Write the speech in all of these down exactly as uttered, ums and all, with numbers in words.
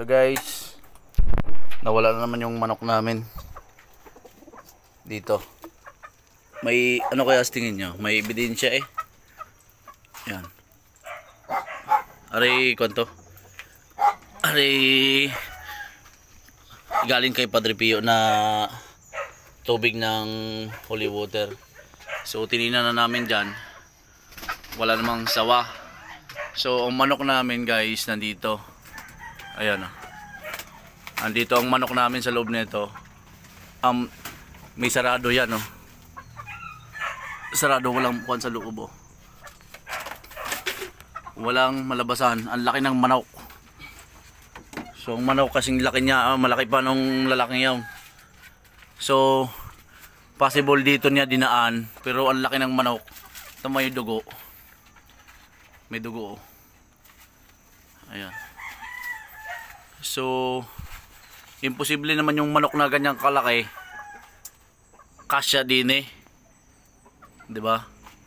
So guys, nawala na naman yung manok namin dito. May ano kaya sa tingin nyo? May ebidensya eh. Yan. Aray, kwanto? Aray, galing kay Padre Pio na tubig ng holy water. So tinignan na namin dyan, wala namang sawa. So ang manok namin guys nandito. Ayan oh. Andito ang manok namin sa loob nito. Um, may sarado yan oh. Sarado, walang kuwan sa loob oh. Walang malabasan. Ang laki ng manok. So ang manok kasing laki niya, oh, malaki pa nung lalaking yan. So possible dito niya dinaan, pero ang laki ng manok. Ito may dugo. May dugo oh. Ayan. So imposible naman yung manok na ganyang kalaki kasya din eh. 'Di ba?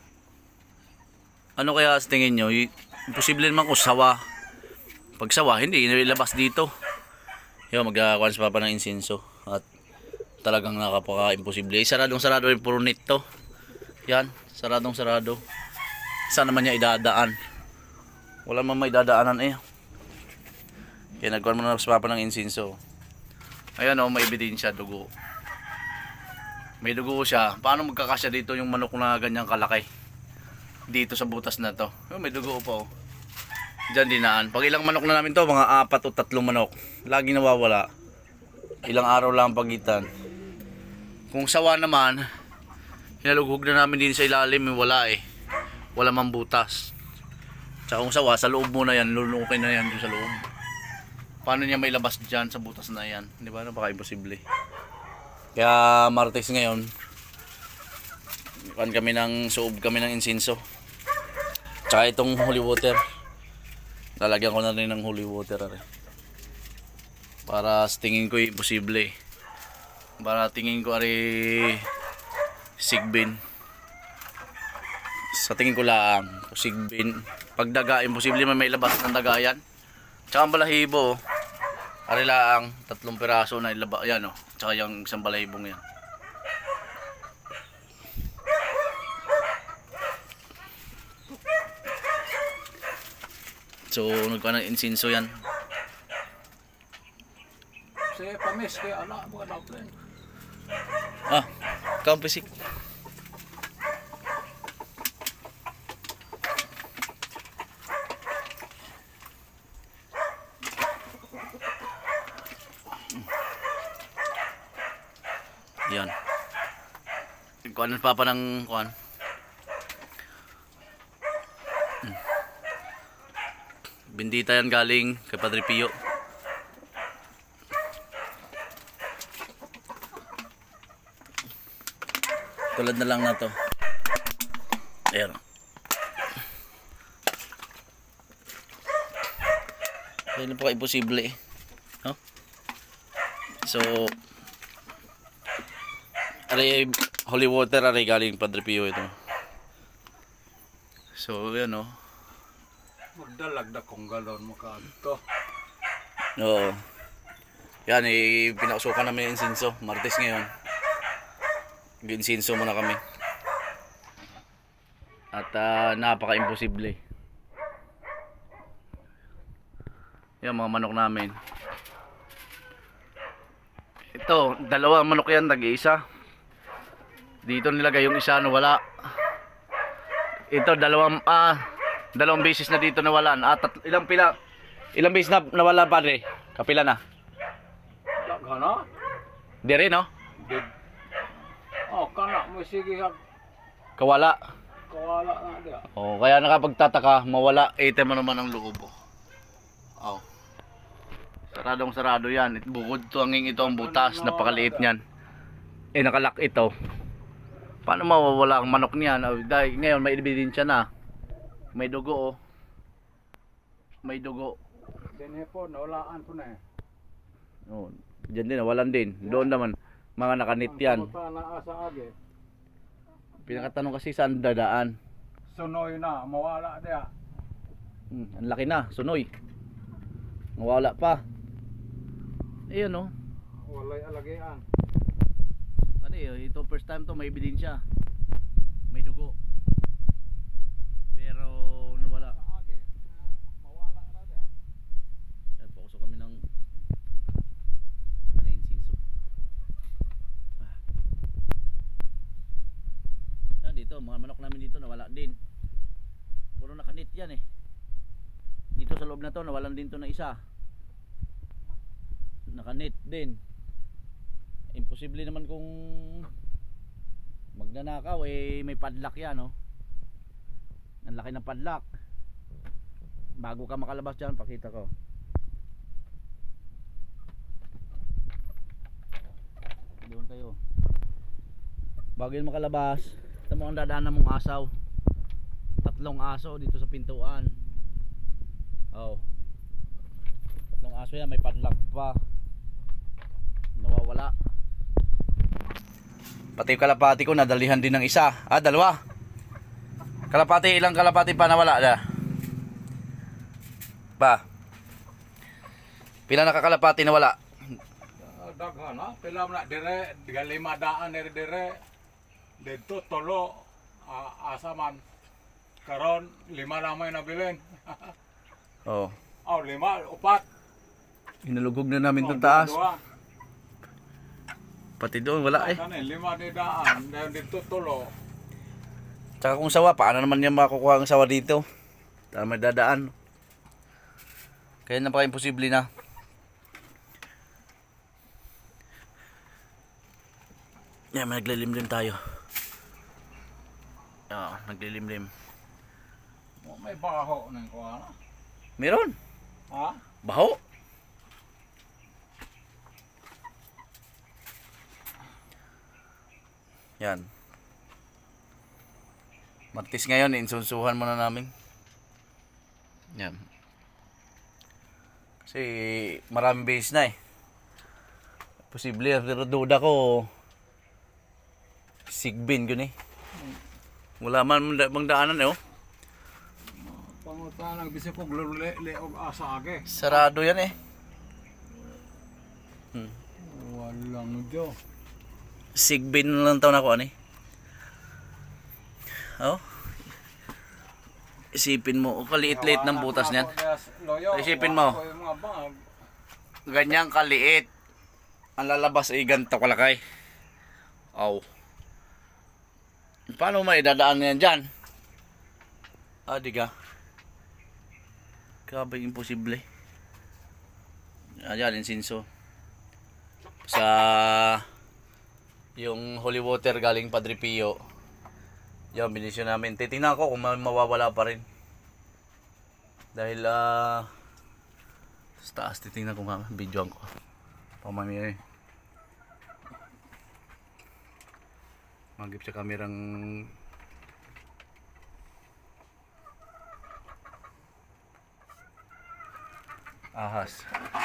Ano kaya sa tingin nyo? Imposible naman kung sawa. Pag sawa, hindi inilabas dito. Yung magkakakuan sa papa ng insenso. At talagang nakapaka-imposible. Saradong sarado yung puro nito. Yan, saradong sarado. Saan naman niya idadaan? Wala man may dadaanan eh. Kaya nagkuhan mo na sa papa ng insenso. Ayan o, oh, may ebidensya, dugo. May dugo siya. Paano magkakasya dito yung manok na ganyang kalaki? Dito sa butas na to. Oh, may dugo pa oh. Diyan dinaan. Pag ilang manok na namin to, mga apat o tatlong manok. Lagi nawawala. Ilang araw lang pagitan. Kung sawa naman, hinalughog na namin din sa ilalim, wala eh. Wala mang butas. Tsaka kung sawa, sa loob muna yan, lulukin na yan dun sa loob. Paano niya may labas dyan sa butas na yan? Di ba? Napaka-imposible. Kaya Martes ngayon, kan kami ng suob kami ng insenso. Tsaka itong holy water. Lalagyan ko na rin ng holy water rin. Para sa tingin ko imposible. Para tingin ko ari sigbin. Sa tingin ko lang sigbin. Pag daga, imposible man may labas ng daga yan. Tsaka ang balahibo, ari lang tatlong piraso na ilaba. Ayan o. Tsaka yung isang balahibong yan. So nagkuha ng insenso yan. Saya pamis kaya anak mo anak rin. Ah, kampisik. Yan. Kuha ng papa ng kuhan. Bendita yan galing kay Padre Pio. Tulad na lang na to. Ayan. Ayan po ka-imposible eh. No? So aray holy water, aray galing Padre Pio ito. So yan o. Oh. Magdalagda kong galon mo ka ito. Oo. Yan eh, pinausukan namin yung insenso. Martes ngayon. Insenso muna kami. At uh, napaka-imposible. Yan mga manok namin. Ito, dalawa manok yan, tag-iisa. Dito nilagay yung isa na wala. Ito, dalawang ah, dalawang beses na dito nawalan. At ah, ilang pila? Ilang beses na nawala padre? Kapila na? Kana? Di rin no? Di. Oh, kana mo sige ha. Kawala. Kawala na dia. Oh, kaya nakapagtataka, mawala item mo naman ang loob. Oh. Saradong sarado yan. Bukod to hanging ito ang butas, napakaliit niyan. Eh nakalak ito. Paano mawawala ang manok niyan? Oh, dahil ngayon may ebidensya na. May dugo oh. May dugo. Dinhe po nawalaan po na eh. Oh, diyan din nawalan din. Doon naman mga nakanit yan. Pinakatanong kasi saan dadaan. Sunoy na, mawala dia. Hmm, ang laki na, sunoy. Mawala pa. Ayun oh. Walay alagian. Ano eh, ito first time to may ebidensya. May dugo. Pero nawala. Age. Mawala ra da. Yan, pausok kami ng ano, insinso. Ah. Yan dito, mga manok namin dito nawala din. Puro nakanit yan eh. Dito sa loob na to, nawalan din to na isa. Nakanit din. Imposible naman kung magnanakaw eh, may padlock yan oh. Ang laki ng padlock. Bago ka makalabas dyan, pakita ko. Doon kayo. Bago yun makalabas, ito mo ang dadaanan mong asaw. Tatlong aso dito sa pintuan. Oh. Tatlong aso yan, may padlock pa. Nawawala. Pati yung kalapati ko nadalihan din ng isa. Ah, dalawa. Kalapati, ilang kalapati pa nawala na? Pa. Pila nakakalapati nawala? Uh, daghan ha. Pila na dire, diga lima daan dire dire. Dito tolo uh, asaman. Karon lima lamay nabilin. Oh. Oh, lima, upat. Hinalugog na namin Oh, itong taas. dua. Pati doon wala eh. Kanin, lima di daan. Dahil dito tulo. Tsaka kung sawa, paano naman niya makukuha ang sawa dito? Dahil may dadaan. Kaya napaka imposible na. Yan, may naglilimlim tayo. Oo, naglilimlim. Oh, may baho na ko ano. Meron. Ha? Baho. Yan. Martis ngayon, insunsuhan muna namin. Yan. Kasi maraming base na eh. Posible, pero duda ko sigbin ko ni. Wala man mang daanan eh oh. Pangutan ang bisip ko glule leog asa age. Sarado yan eh. Hmm. Walang dio. Sigbin lang taon ako ani. Oh. Isipin mo, oh, kaliit-liit ng butas niyan. Isipin mo. Ganyang kaliit. Ang lalabas ay ganito kalakay. Aw. Paano may dadaan yan dyan? Ah, di ka. Grabe, imposible. Ayan, insinso. Sa yung holy water galing Padre Pio. Yan, binisyon namin. Titingnan ko kung mawawala pa rin. Dahil, ah, uh, sa taas, titingnan ko nga. Videoan ko. Pamamili. Magip sa kamerang ahas.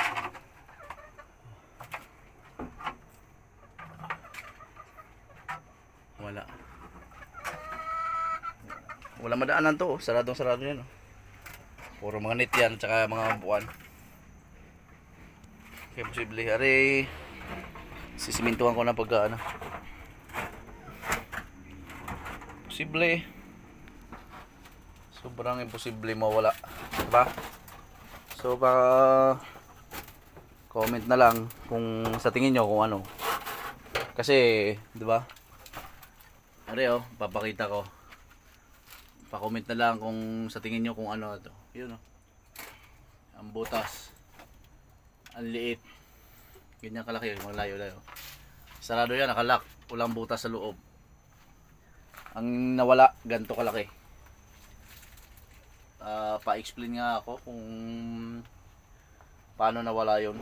Wala. Wala madaanan to, oh. Saradong sarado yan. Oh. Puro mga net yan, tsaka mga buwan. Kaya posible. Ari, sisimintuhan ko na pagka ano. Posible. Sobrang imposible mawala. Diba? So baka comment na lang kung sa tingin nyo kung ano. Kasi, diba? Ari oh, papakita ko. Pa-comment na lang kung sa tingin nyo kung ano ito. Yun oh. Ang butas. Ang liit. Ganyan kalaki, malayo-layo. Sarado yan, nakalak. Walang butas sa loob. Ang nawala, ganito kalaki. Uh, pa-explain nga ako kung paano nawala yun.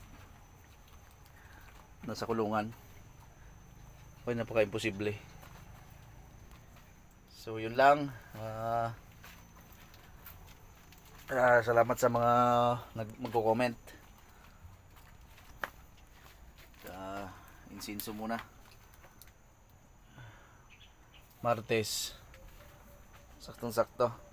Nasa kulungan. Okay, napaka-imposible. So yun lang. Uh, uh, salamat sa mga mag-comment. Uh, insinso muna. Martes. Saktong sakto.